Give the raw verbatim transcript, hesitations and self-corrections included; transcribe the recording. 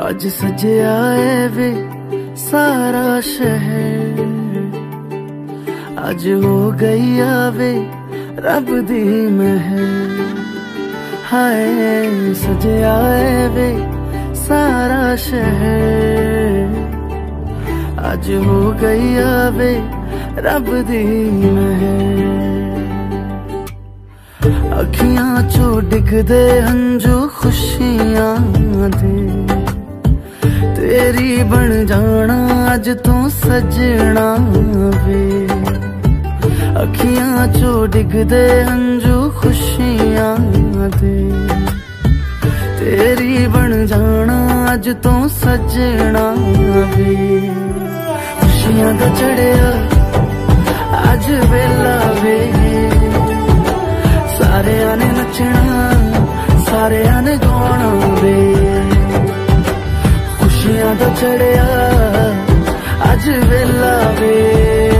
आज सजया है वे सारा शहर, आज हो गई आवे रब दी महर। हाय सजया है वे सारा शहर, आज हो गई आवे रब दी महर। अखियां चो डिगदे हंजू खुशियां दे, तेरी बन जाना अज तू सजना वे। अखियां चो डिगदे हंजू खुशियां दे, तेरी बन जाना अज तू सजना वे। खुशियां दा चढ़िया अज वेला वे, सारे ने नचना सारे ने गाना वे। खुशियां दा चढ़िया अज वेला वे,